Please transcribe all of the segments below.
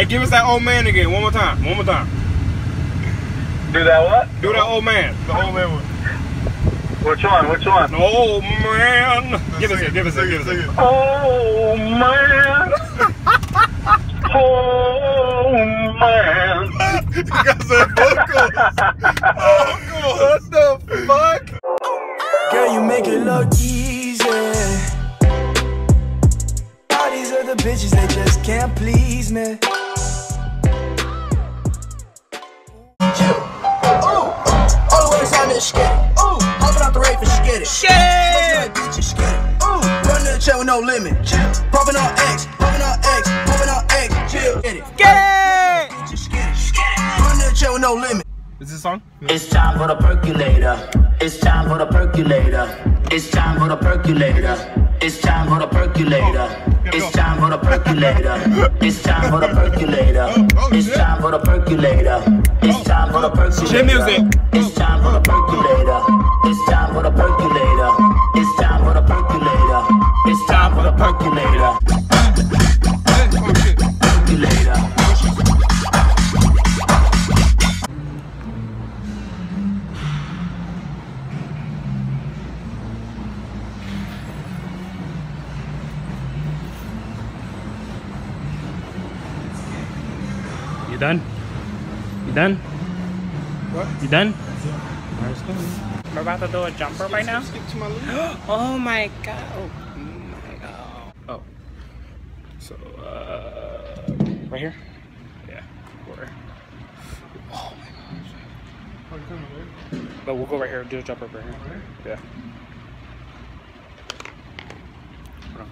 Hey, give us that old man again. One more time. One more time. Do that what? Do that old man. The old man one. Which one? Which one? Oh man. Give us it. Give us it. Give us it. Oh man. Oh man. You got some vocals. What the fuck? Girl, you make it look easy. All these other bitches, they just can't please me. All the way inside me, skitty. Ooh, hopping out the rape and skitty. Skitty! Bitches skitty. Ooh, run to the chair with no limit. Chill. Popping on X, popping on X, popping on X. Chill. Get it. Bitches skitty. Run to the chair with no limit. Is this a song? It's time for the percolator. It's time for the percolator. It's time for the percolator. It's time for the percolator. It's time for the percolator. It's time for the percolator. It's time for the percolator. It's time for the percolator. Shit music. It's time for the percolator. It's time for the percolator. It's time for the percolator. It's time for the percolator. Percolator. You done? You done? What? You done? Yeah. Let's go. We're about to do a jumper right now. Skip to my loop. Oh my god. Oh my god. Oh. So, right here? Yeah. Where? Oh my gosh. Oh, you coming, right? But we'll go right here. Do a jumper right here. Right? Yeah. Hold on.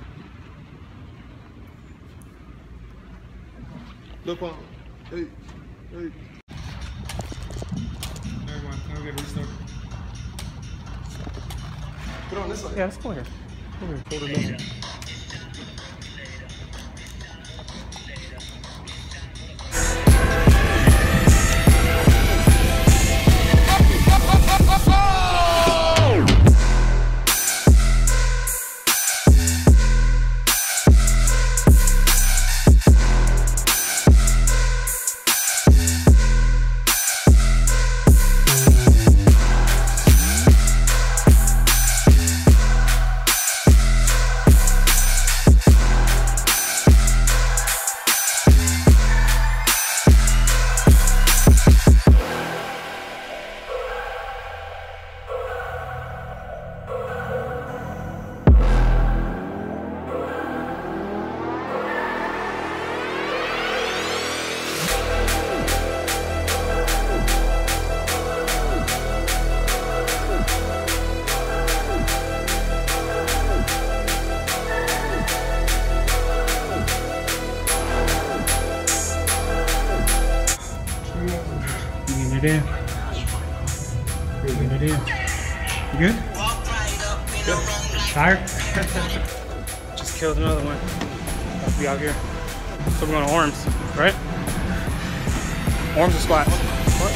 Look on. Hey. Hey. Never mind. I'll get restarted. Put it on this side. Yeah, let's go here. Go here. Hold it up. It in. Bringing it in. You good? Good. Tired? Just killed another one. About to be out here. So we're going to arms, right? Arms or squats? What?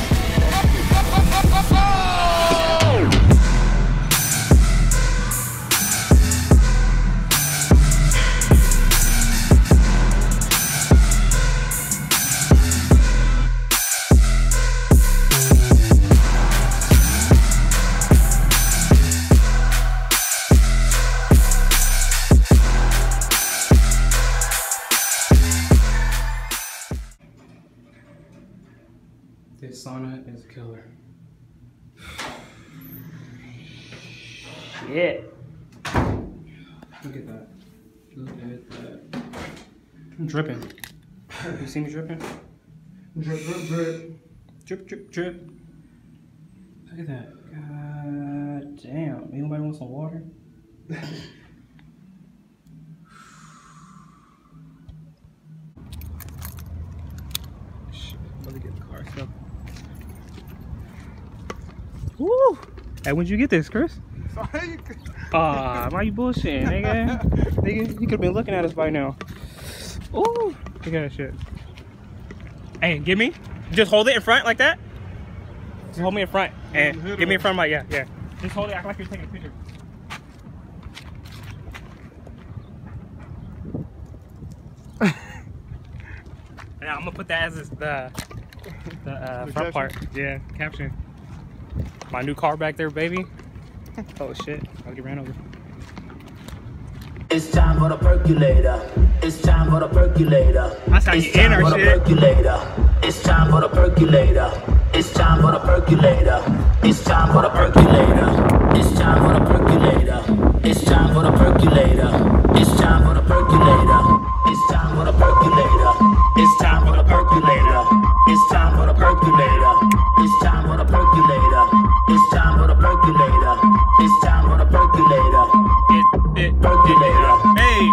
This sauna is a killer. Shit. Look at that. Look at that. I'm dripping. You see me dripping? Drip, drip, drip. Drip, drip, drip. Look at that. God damn. Anybody want some water? Shit. I'm about to get in the car. So. Woo! Hey, when'd you get this, Chris? Sorry. Why you bullshitting, nigga? Nigga, you could've been looking at us by now. Ooh! Look at that shit. Hey, give me. Just hold it in front like that. Just hold me in front. And give me in front of my, yeah. Just hold it, act like you're taking a picture. I'm gonna put that as the front part. Yeah, caption. My new car back there, baby. Oh shit! I'll get ran over. It's time for the percolator. It's time for the percolator. That's how you enter shit. It's time for the percolator. It's time for the percolator. It's time for the percolator. It's time for the percolator. It's time for the percolator. It's time for the percolator. It's time for the percolator. It's time for the percolator. It's time for the percolator. It's time for the percolator. It's time for the percolator. It's time for the percolator. Percolator. Hey.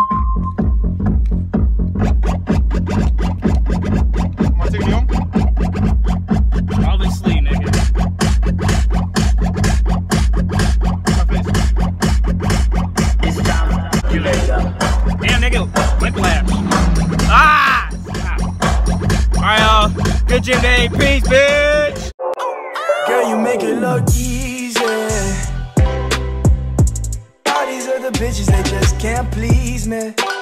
Am I taking you home? Obviously, nigga. It's time for the percolator. Damn, nigga. Whiplash. Ah! Alright, y'all. Good gym day. Peace, bitch. Girl, you make it look easy. All these other bitches, they just can't please me.